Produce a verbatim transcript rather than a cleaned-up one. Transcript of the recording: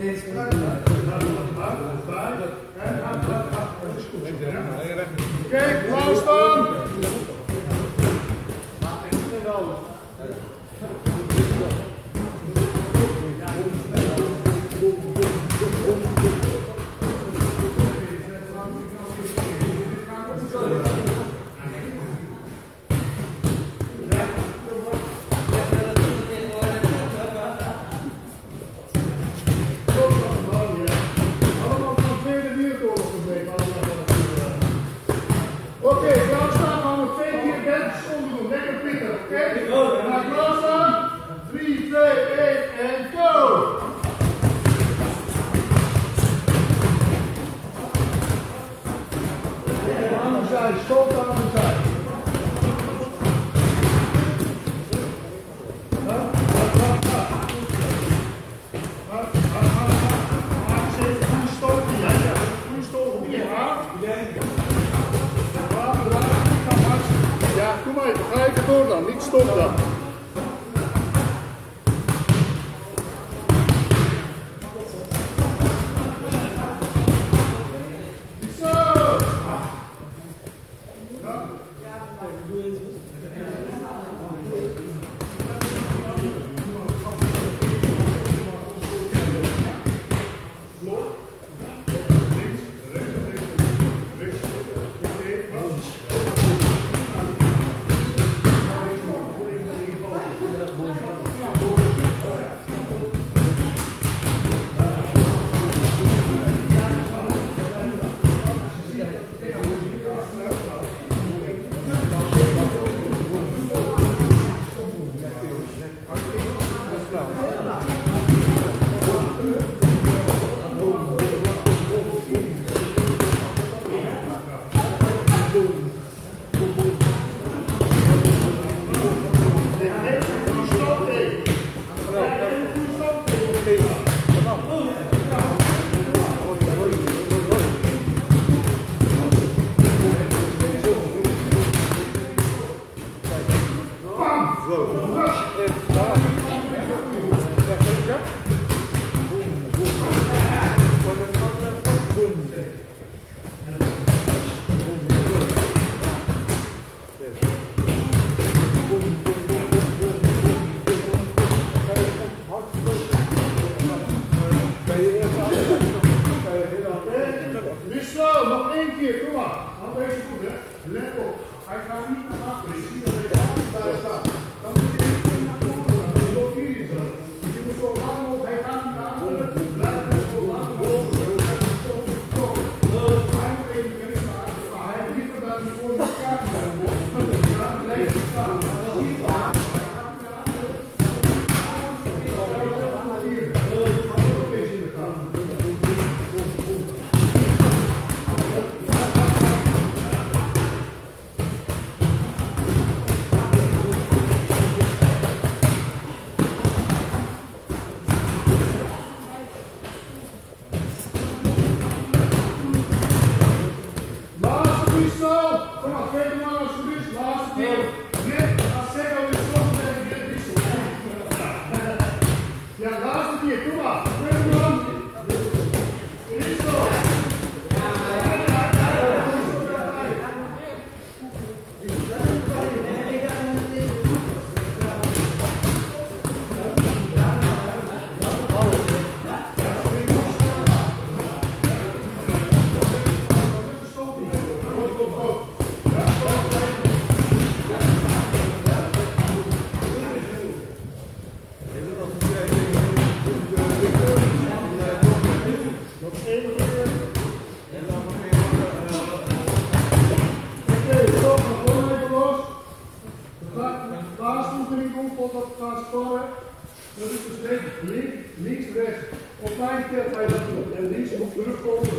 Oké, blauw staan. Stop aan de zij. Ja, kom maar even. Ga even door dan. Niet stop dan. Nog één keer, kom maar. Hou deze goed, hè. Let op. Hij gaat niet naar achteren. Je ziet dat hij daar staat. Dan moet je niet naar voren. Dat is ook hier zo. Je moet zo lang op. Hij gaat niet naar achteren. Blijf dus zo lang op. Hij moet even naar achteren. Maar hij heeft liever dan voor de kaart gaan. Dan blijft hij staan. Dat is niet waar. Hij gaat niet naar achteren. Hier. Ook eens in de kaart. Dat is dus links, links, rechts. Op mijn telt hij dat doen. En links moet terugkomen.